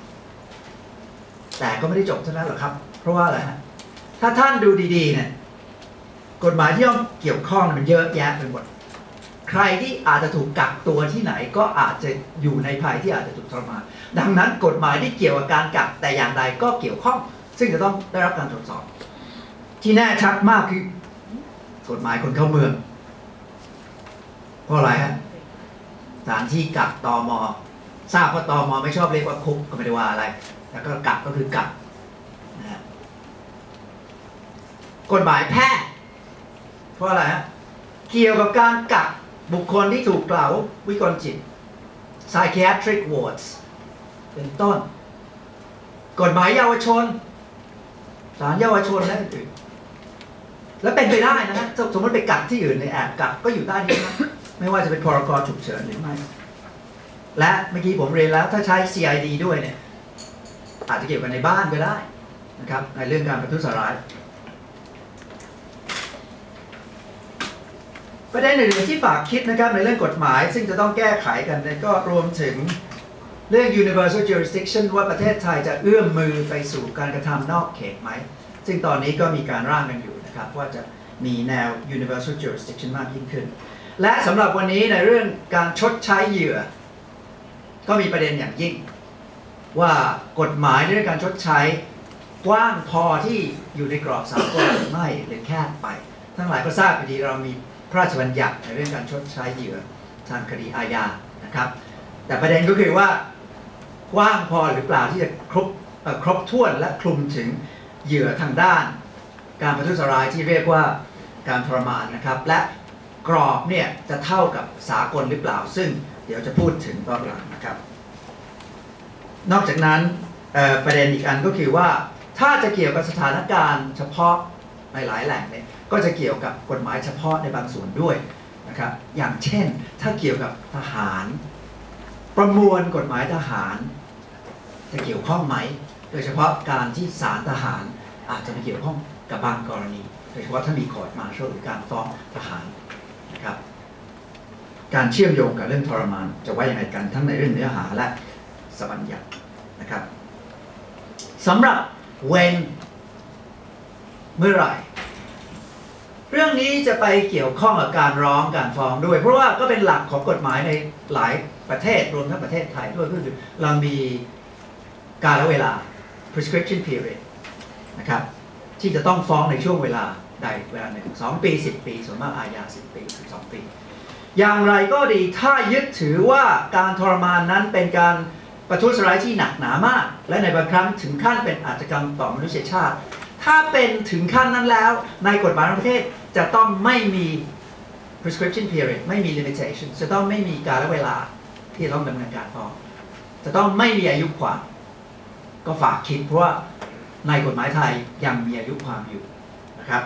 แต่ก็ไม่ได้จบเท่านั้นหรอกครับเพราะว่าอะไรฮะถ้าท่านดูดีๆเนี่ยกฎหมายที่ต้องเกี่ยวข้องมันเยอะแยะไปหมดใครที่อาจจะถูกกักตัวที่ไหนก็อาจจะอยู่ในภัยที่อาจจะถูกทรมานดังนั้นกฎหมายที่เกี่ยวกับการกักแต่อย่างใดก็เกี่ยวข้องซึ่งจะต้องได้รับการตรวจสอบที่แน่ชัดมากคือกฎหมายคนเข้าเมืองเพราะอะไรฮะสถานที่กักตม.ทราบว่าตม.ไม่ชอบเรียกว่าคุกก็ไม่ได้ว่าอะไรแล้วก็กักก็คือกักนะฮะกฎหมายแพทย์เพราะอะไรฮะเกี่ยวกับการกักบุคคลที่ถูกกล่าววิกลจิต psychiatric wards เป็นต้นกฎหมายเยาวชนศาลเยาวชนและอื่นๆและเป็นไปได้นะฮะสมมติไปกักที่อื่นในแอบกักก็อยู่ใต้นี้นะไม่ว่าจะเป็นพรก.ฉุกเฉินหรือไม่และเมื่อกี้ผมเรียนแล้วถ้าใช้ CID ด้วยเนี่ยอาจจะเกี่ยวกันในบ้านก็ได้นะครับในเรื่องการประทุษร้ายประเด็นอื่นๆที่ฝากคิดนะครับในเรื่องกฎหมายซึ่งจะต้องแก้ไขกันก็รวมถึงเรื่อง universal jurisdiction ว่าประเทศไทยจะเอื้อมมือไปสู่การกระทำนอกเขตไหมซึ่งตอนนี้ก็มีการร่างกันอยู่นะครับว่าจะมีแนว universal jurisdiction มากยิ่งขึ้นและสำหรับวันนี้ในเรื่องการชดใช้เหยื่อก็มีประเด็นอย่างยิ่งว่ากฎหมายในเรื่องการชดใช้กว้างพอที่อยู่ในกรอบสากลหรือไม่หรือแคบไปทั้งหลายก็ทราบดีเรามีพระราชบัญญัติในเรื่องการชดใช้เหยื่อทางคดีอาญานะครับแต่ประเด็นก็คือว่ากว้างพอหรือเปล่าที่จะครบถ้วนและคลุมถึงเหยื่อทางด้านการประทุษร้ายที่เรียกว่าการทรมานนะครับและกรอบเนี่ยจะเท่ากับสากลหรือเปล่าซึ่งเดี๋ยวจะพูดถึงตอนหลังนะครับนอกจากนั้นประเด็นอีกอันก็คือว่าถ้าจะเกี่ยวกับสถานการณ์เฉพาะในหลายแหล่งเนี่ยก็จะเกี่ยวกับกฎหมายเฉพาะในบางส่วนด้วยนะครับอย่างเช่นถ้าเกี่ยวกับทหารประมวลกฎหมายทหารจะเกี่ยวข้องไหมโดยเฉพาะการที่ศาลทหารอาจจะไปเกี่ยวข้องกับบางกรณีโดยเฉพาะถ้ามีคอร์ตมาร์ชัลหรือการฟ้องทหารนะครับการเชื่อมโยงกับเรื่องทรมานจะว่าอย่างไรกันทั้งในเรื่องเนื้อหาและสบัญญัตินะครับสำหรับเwhenเมื่อไหร่เรื่องนี้จะไปเกี่ยวข้องกับการร้องการฟ้องด้วยเพราะว่าก็เป็นหลักของกฎหมายในหลายประเทศรวมทั้งประเทศไทยด้วยก็คือเรามีกาลเวลา prescription period นะครับที่จะต้องฟ้องในช่วงเวลาใดเวลาหนึ่ง2 ปี 10 ปีส่วนมากอาญา10 ปี 12 ปีอย่างไรก็ดีถ้ายึดถือว่าการทรมานนั้นเป็นการประทุษร้ายที่หนักหนามากและในบางครั้งถึงขั้นเป็นอาชญากรรมต่อมนุษยชาติถ้าเป็นถึงขั้นนั้นแล้วในกฎหมายของประเทศจะต้องไม่มี prescription period ไม่มี limitation จะต้องไม่มีกาลเวลาที่ต้องดำเนินการฟ้องจะต้องไม่มีอายุความก็ฝากคิดเพราะว่าในกฎหมายไทยยังมีอายุความอยู่นะครับ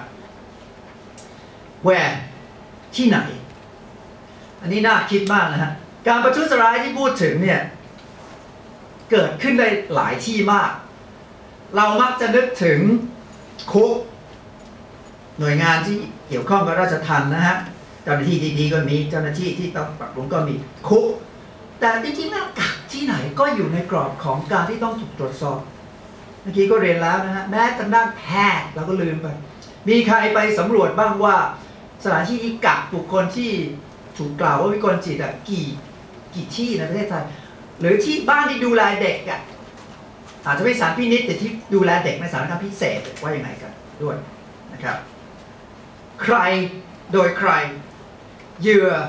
where ที่ไหนอันนี้น่าคิดมากนะฮะการประทุษร้ายที่พูดถึงเนี่ยเกิดขึ้นได้หลายที่มากเรามักจะนึกถึงคุกหน่วยงานที่เกี่ยวข้องกับราชทัณฑ์นะฮะเจ้าหน้าที่ดีๆก็มีเจ้าหน้าที่ที่ต้องปรับปรุงก็มีคุกแต่จริงๆแล้วกักที่ไหนก็อยู่ในกรอบของการที่ต้องถูกตรวจสอบเมื่อกี้ก็เรียนแล้วนะฮะแม้ทางด้านแพทย์เราก็ลืมไปมีใครไปสำรวจบ้างว่าสถานที่ที่กักบุคคลที่ถูกกล่าวว่าวิกลจิตกี่ที่ในประเทศไทยหรือที่บ้านที่ดูแลเด็กอ่ะอาจจะไม่ศาลพินิจแต่ที่ดูแลเด็กในสถานการณ์พิเศษว่าอย่างไรกันด้วยนะครับใครโดยใครเหยื่อ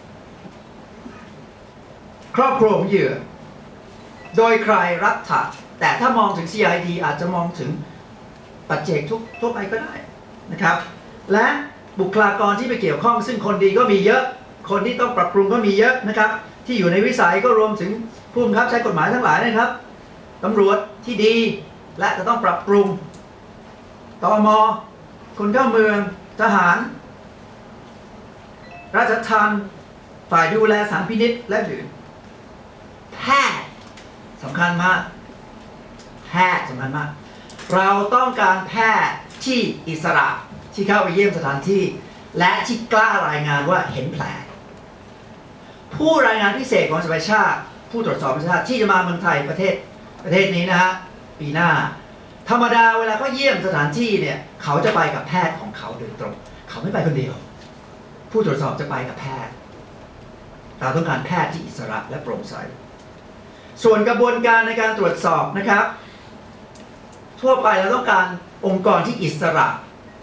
ครอบครัวของเหยื่อโดยใครรัฐะแต่ถ้ามองถึง CID อาจจะมองถึงปัจเจกทั่วไปก็ได้นะครับและบุคลากรที่ไปเกี่ยวข้องซึ่งคนดีก็มีเยอะคนที่ต้องปรับปรุงก็มีเยอะนะครับที่อยู่ในวิสัยก็รวมถึงผู้บังคับใช้กฎหมายทั้งหลายนะครับตำรวจที่ดีและจะต้องปรับปรุงตม.คนเข้าเมืองทหารราชทัณฑ์ฝ่ายดูแลศาลพินิจและอื่นแพทย์สำคัญมากแพทย์สำคัญมากเราต้องการแพทย์ที่อิสระที่เข้าไปเยี่ยมสถานที่และที่กล้ารายงานว่าเห็นแผลผู้รายงานพิเศษของสหประชาชาติผู้ตรวจสอบประชาชาติที่จะมาเมืองไทยประเทศนี้นะฮะปีหน้าธรรมดาเวลาเขาเยี่ยมสถานที่เนี่ยเขาจะไปกับแพทย์ของเขาโดยตรงเขาไม่ไปคนเดียวผู้ตรวจสอบจะไปกับแพทย์เราต้องการแพทย์ที่อิสระและโปร่งใสส่วนกระบวนการในการตรวจสอบนะครับทั่วไปเราต้องการองค์กรที่อิสระ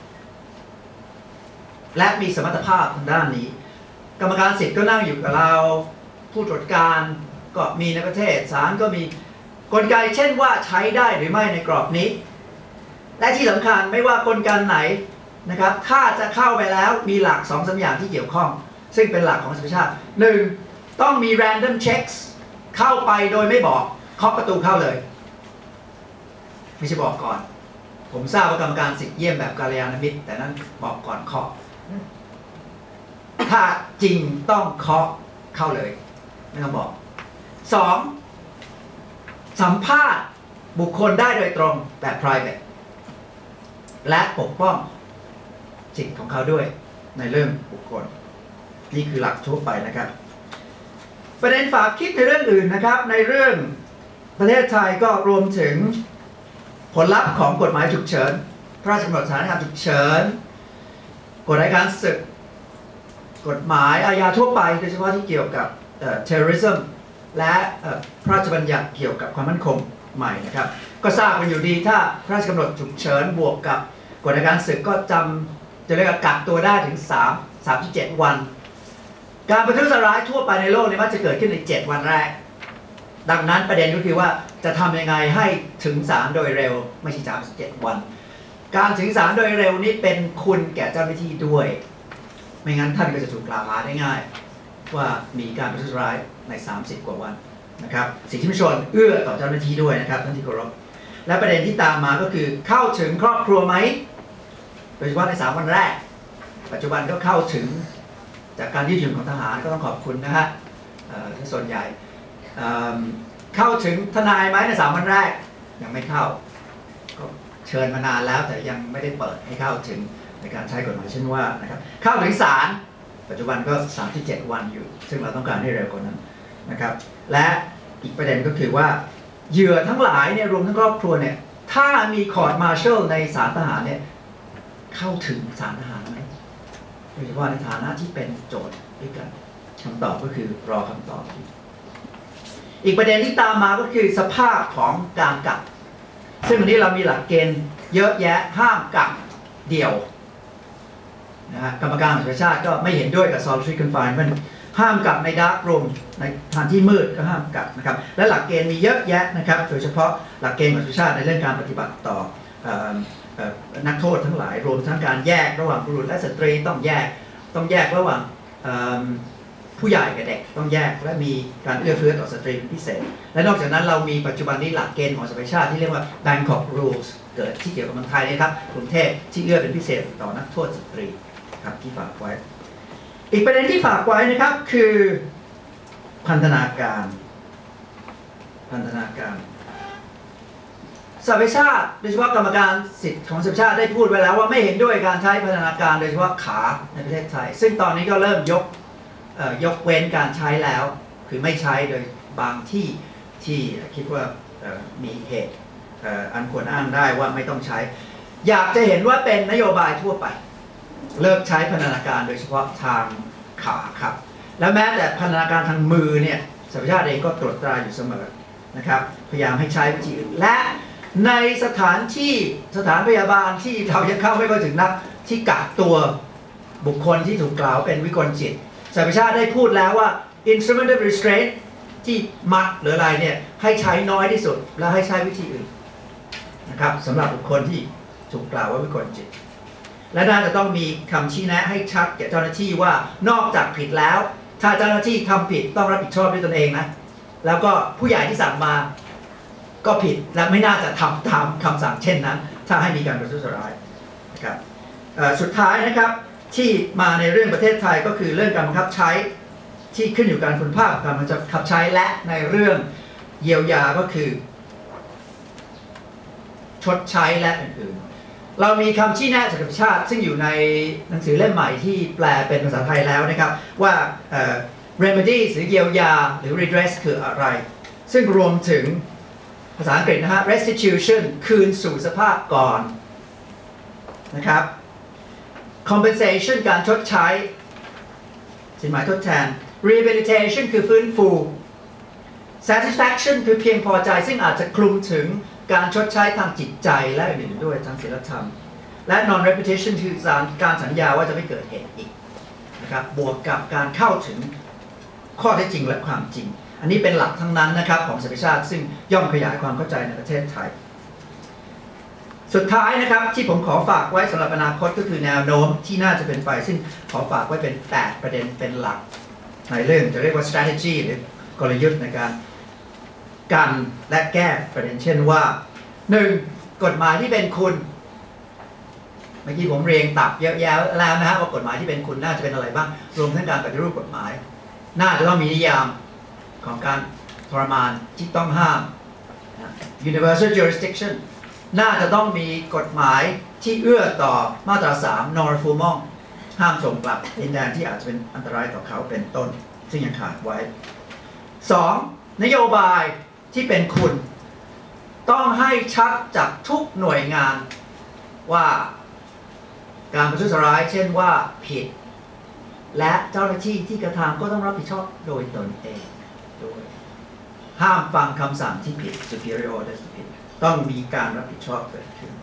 และมีสมรรถภาพทางด้านนี้กรรมการสิทธิ์ก็นั่งอยู่กับเราผู้ตรวจการก็มีในประเทศศาลก็มีกลไกเช่นว่าใช้ได้หรือไม่ในกรอบนี้และที่สำคัญไม่ว่ากลไกไหนนะครับถ้าจะเข้าไปแล้วมีหลัก2-3 อย่างที่เกี่ยวข้องซึ่งเป็นหลักของสหประชาชาติ1ต้องมี random checks เข้าไปโดยไม่บอกเคาะประตูเข้าเลยไม่ใช่บอกก่อนผมทราบว่ากรรมการสิทธิ์เยี่ยมแบบกัลยาณมิตรแต่นั้นบอกก่อนเคาะถ้าจริงต้องเคาะเข้าเลยไม่ต้องบอก2สัมภาษณ์บุคคลได้โดยตรงแบบ private และปกป้องสิทธิ์ของเขาด้วยในเรื่องบุคคลนี่คือหลักทั่วไปนะครับประเด็นฝากคิดในเรื่องอื่นนะครับในเรื่องประเทศไทยก็รวมถึงผลลัพธ์ของกฎหมายฉุกเฉินพระราชกำหนดสถานการณ์ฉุกเฉินกฎอัยการศึกกฎหมายอาญาทั่วไปโดยเฉพาะที่เกี่ยวกับterrorism และพระราชบัญญัติเกี่ยวกับความมั่นคงใหม่นะครับก็ทราบกันอยู่ดีถ้าพระราชกำหนดฉุกเฉินบวกกับกฎอัยการศึกก็จะเรียกว่ากักตัวได้ถึง37 วันการประทุษร้ายทั่วไปในโลกนี้มักจะเกิดขึ้นใน7 วันแรกดังนั้นประเด็นก็คือว่าจะทำยังไงให้ถึงศาลโดยเร็วไม่ใช่37 วันการถึงศาลโดยเร็วนี้เป็นคุณแก่เจ้าหน้าที่ด้วยไม่งั้นท่านก็จะถูกกล่าวหาได้ง่ายว่ามีการประทุษร้ายใน30 กว่าวันนะครับสิทธิมนุษยชนเอื้อต่อเจ้าหน้าที่ด้วยนะครับท่านที่เคารพและประเด็นที่ตามมาก็คือเข้าถึงครอบครัวไหมโดยเฉพาะใน3 วันแรกปัจจุบันก็เข้าถึงจากการยืดหยุ่นของทหารก็ต้องขอบคุณนะฮะที่ส่วนใหญ่เข้าถึงทนายไหมใน3 วันแรกยังไม่เข้าก็เชิญมานานแล้วแต่ยังไม่ได้เปิดให้เข้าถึงในการใช้กฎหมายเช่นว่านะครับเข้าถึงศาลปัจจุบันก็37 วันอยู่ซึ่งเราต้องการให้เร็วกว่านั้นนะครับและอีกประเด็นก็คือว่าเหยื่อทั้งหลายเนี่ยรวมทั้งครอบครัวเนี่ยถ้ามีคอร์ตมาร์เชลในศาลทหารเนี่ยเข้าถึงศาลทหารไหมโดยเฉพาะในฐานะที่เป็นโจทย์ด้วยกันคำตอบก็คือรอคำตอบอีกประเด็นที่ตามมาก็คือสภาพของการกักซึ่งวันนี้เรามีหลักเกณฑ์เยอะแยะห้ามกักเดี่ยวนะฮะกรรมการสหประชาชาติก็ไม่เห็นด้วยกับ solitary confinement ห้ามกักในดาร์กรูมในสถานที่มืดก็ห้ามกักนะครับและหลักเกณฑ์มีเยอะแยะนะครับโดยเฉพาะหลักเกณฑ์ของสหประชาชาติในเรื่องการปฏิบัติต่อนักโทษทั้งหลายรวมทั้งการแยกระหว่างบุรุษและสตรีต้องแยกระหว่างผู้ใหญ่กับเด็กต้องแยกและมีการเอื้อเฟื้อต่อสตรีเป็นพิเศษและนอกจากนั้นเรามีปัจจุบันนี้หลักเกณฑ์ของสหประชาชาติที่เรียกว่า Bangkok Rules เกิดที่เกี่ยวกับเมืองไทยนะครับกรุงเทพที่เอื้อเป็นพิเศษต่อนักโทษสตรีครับที่ฝากไว้อีกประเด็นที่ฝากไว้นะครับคือพันธนาการสหประชาชาติโดยเฉพาะกรรมการสิทธิ์ของสหประชาชาติได้พูดไว้แล้วว่าไม่เห็นด้วยการใช้พันธนาการโดยเฉพาะขาในประเทศไทยซึ่งตอนนี้ก็เริ่มยกเว้นการใช้แล้วคือไม่ใช้โดยบางที่คิดว่ามีเหตุอันควรอ้างได้ว่าไม่ต้องใช้อยากจะเห็นว่าเป็นนโยบายทั่วไปเลิกใช้พันธนาการโดยเฉพาะทางขาครับและแม้แต่พันธนาการทางมือเนี่ยสหประชาชาติเองก็ตรวจตราอยู่เสมอนะครับพยายามให้ใช้วิธีอื่นและในสถานพยาบาลที่เรายังเข้าไม่ค่อยถึงนักที่กักตัวบุคคลที่ถูกกล่าวเป็นวิกลจิตสหประชาชาติได้พูดแล้วว่า instrument of restraint ที่มัดหรืออะไรเนี่ยให้ใช้น้อยที่สุดและให้ใช้วิธีอื่นนะครับสำหรับบุคคลที่ถูกกล่าวว่าวิกลจิตและน่าจะต้องมีคำชี้แนะให้ชัดแก่เจ้าหน้าที่ว่านอกจากผิดแล้วถ้าเจ้าหน้าที่ทำผิดต้องรับผิดชอบด้วยตนเองนะแล้วก็ผู้ใหญ่ที่สั่งมาก็ผิดและไม่น่าจะทำตามคำสั่งเช่นนั้นถ้าให้มีการประทุษร้ายนะครับสุดท้ายนะครับที่มาในเรื่องประเทศไทยก็คือเรื่องการบังคับใช้ที่ขึ้นอยู่กับคุณภาพของการบังคับใช้และในเรื่องเยียวยาก็คือชดใช้และอื่นๆเรามีคำชี้แนะจากธรรมชาติซึ่งอยู่ในหนังสือเล่มใหม่ที่แปลเป็นภาษาไทยแล้วนะครับว่าremedies หรือเยียวยาหรือ redress คืออะไรซึ่งรวมถึงภาษาอังกฤษนะฮะ restitution คืนสู่สภาพก่อนนะครับ compensation การชดใช้สินไหมทดแทน rehabilitation คือฟื้นฟู satisfaction คือเพียงพอใจซึ่งอาจจะคลุมถึงการชดใช้ทางจิตใจและอื่นๆด้วยทางศีลธรรมและ non repetition คือการสัญญาว่าจะไม่เกิดเหตุอีกนะครับบวกกับการเข้าถึงข้อเท็จจริงและความจริงอันนี้เป็นหลักทั้งนั้นนะครับของสหประชาชาติซึ่งย่อมขยายความเข้าใจในประเทศไทยสุดท้ายนะครับที่ผมขอฝากไว้สำหรับอนาคตก็คือแนวโน้มที่น่าจะเป็นไปซึ่งขอฝากไว้เป็น8ประเด็นเป็นหลักในเรื่องจะเรียกว่า strategy หรือกลยุทธ์ในการกันและแก้ประเด็นเช่นว่า 1. กฎหมายที่เป็นคุณเมื่อกี้ผมเรียงตับเยอะแยะแล้วนะฮะว่ากฎหมายที่เป็นคุณน่าจะเป็นอะไรบ้างรวมทั้งการปฏิรูปกฎหมายน่าจะต้องมีนิยามของการทรมานที่ต้องห้าม universal jurisdiction น่าจะต้องมีกฎหมายที่เอื้อต่อมาตรา 3 non refoulement ห้ามส่งกลับดินแดนที่อาจจะเป็นอันตรายต่อเขาเป็นต้นซึ่งยังขาดไว้ 2. นโยบายที่เป็นคุณต้องให้ชัดจากทุกหน่วยงานว่าการประทุษร้ายเช่นว่าผิดและเจ้าหน้าที่ที่กระทำก็ต้องรับผิดชอบโดยตนเองด้วยห้ามฟังคำสั่งที่ผิด superior order ที่ผิดต้องมีการรับผิดชอบเกิดขึ้น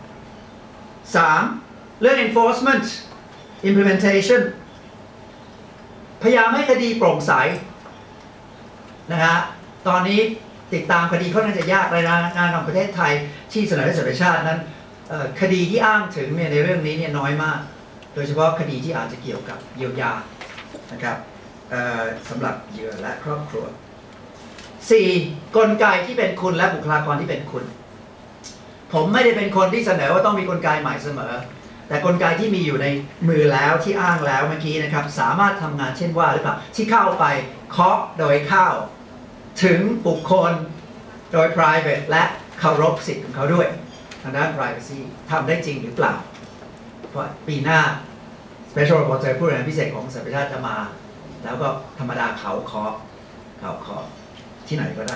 3. เรื่อง enforcement implementation พยายามให้คดีโปร่งใสนะฮะตอนนี้ติดตามคดีค่อนข้างจะยากรายงานของประเทศไทยที่เสนอให้สหประชาชาตินั้นคดีที่อ้างถึงในเรื่องนี้น้อยมากโดยเฉพาะคดีที่อาจจะเกี่ยวกับเยียวยานะครับสำหรับเหยื่อและครอบครัว 4. กลไกที่เป็นคุณและบุคลากรที่เป็นคุณผมไม่ได้เป็นคนที่เสนอว่าต้องมีกลไกใหม่เสมอแต่กลไกที่มีอยู่ในมือแล้วที่อ้างแล้วเมื่อกี้นะครับสามารถทำงานเช่นว่าหรือเปล่าที่เข้าไปเคาะโดยเข้าถึงบุคคลโดย private และเคารพสิทธิ์ของเขาด้วยทางด้าน privacy ทำได้จริงหรือเปล่าเพราะปีหน้า Special Rapporteur ผู้บริหารพิเศษของสหประชาชาติจะมาแล้วก็ธรรมดาเขาเคาะที่ไหนก็ได้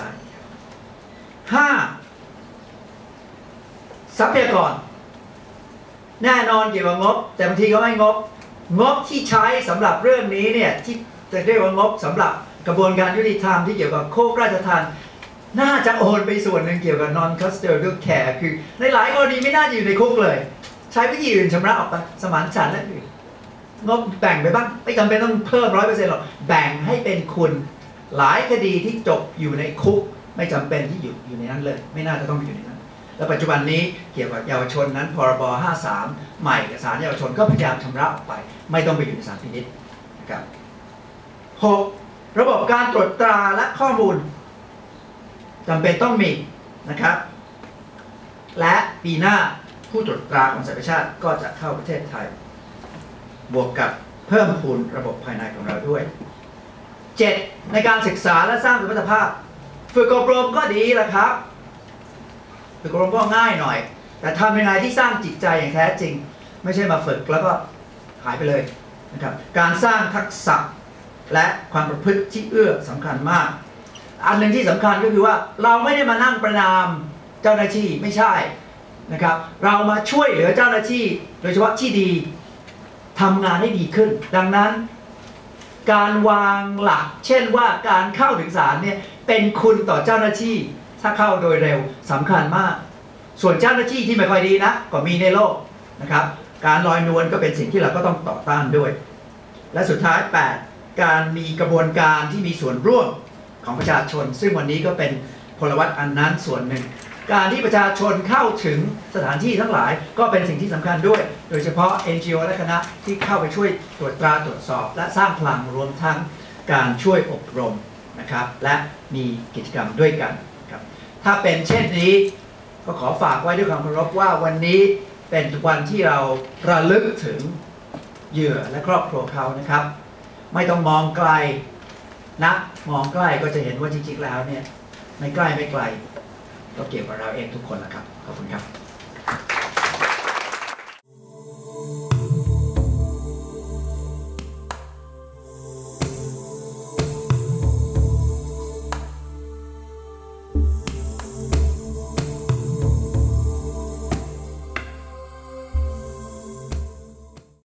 5. ทรัพยากรแน่นอนเกี่ยวกับงบแต่บางทีก็ไม่งบที่ใช้สำหรับเรื่องนี้เนี่ยที่จะเรียกว่างบสำหรับกระบวนการยุติธรรมที่เกี่ยวกับโคกราชทัณฑ์น่าจะโอนไปส่วนหนึ่งเกี่ยวกับ non custodial care คือในหลายกรณีไม่น่าจะอยู่ในคุกเลยใช้วิธีอื่นชำระออกไปสมานฉันท์และอื่นงบแบ่งไปบ้างไม่จำเป็นต้องเพิ่ม 100% หรอกแบ่งให้เป็นคุณหลายคดีที่จบอยู่ในคุกไม่จำเป็นที่อยู่ในนั้นเลยไม่น่าจะต้องอยู่ในนั้นและปัจจุบันนี้เกี่ยวกับเยาวชนนั้นพรบ 53 ใหม่กับศาลเยาวชนก็พยายามชำระออกไปไม่ต้องไปอยู่ในศาลพินิจนะครับ 6. ระบบการตรวจตราและข้อมูลจำเป็นต้องมีนะครับและปีหน้าผู้ตรวจตราของสหประชาชาติก็จะเข้าประเทศไทยบวกกับเพิ่มพูนระบบภายในของเราด้วย 7. ในการศึกษาและสร้างสมรรถภาพฝึกอบรมก็ดีแหละครับฝึกอบรมก็ง่ายหน่อยแต่ทำยังไงที่สร้างจิตใจอย่างแท้จริงไม่ใช่มาฝึกแล้วก็หายไปเลยนะครับการสร้างทักษะและความประพฤติที่เอื้อสำคัญมากอันหนึ่งที่สำคัญก็คือว่าเราไม่ได้มานั่งประนามเจ้าหน้าที่ไม่ใช่นะครับเรามาช่วยเหลือเจ้าหน้าที่โดยเฉพาะที่ดีทำงานให้ดีขึ้นดังนั้นการวางหลักเช่นว่าการเข้าถึงศาลเนี่ยเป็นคุณต่อเจ้าหน้าที่ถ้าเข้าโดยเร็วสำคัญมากส่วนเจ้าหน้าที่ที่ไม่ค่อยดีนะก็มีในโลกนะครับการลอยนวลก็เป็นสิ่งที่เราก็ต้องต่อต้านด้วยและสุดท้าย 8. การมีกระบวนการที่มีส่วนร่วมของประชาชนซึ่งวันนี้ก็เป็นพลวัตอันนั้นส่วนหนึ่งการที่ประชาชนเข้าถึงสถานที่ทั้งหลายก็เป็นสิ่งที่สำคัญด้วยโดยเฉพาะ NGO และคณะที่เข้าไปช่วยตรวจตราตรวจสอบและสร้างพลังรวมทั้งการช่วยอบรมนะครับและมีกิจกรรมด้วยกันครับถ้าเป็นเช่นนี้ก็ขอฝากไว้ด้วยความเคารพว่าวันนี้เป็นวันที่เราระลึกถึงเหยื่อและครอบครัวเขานะครับไม่ต้องมองไกลนะมองใกล้ก็จะเห็นว่าจริงๆแล้วเนี่ยไม่ใกล้ไม่ไกลก็เกี่ยวกับเราเองทุกคนแหละครับขอบคุณครับ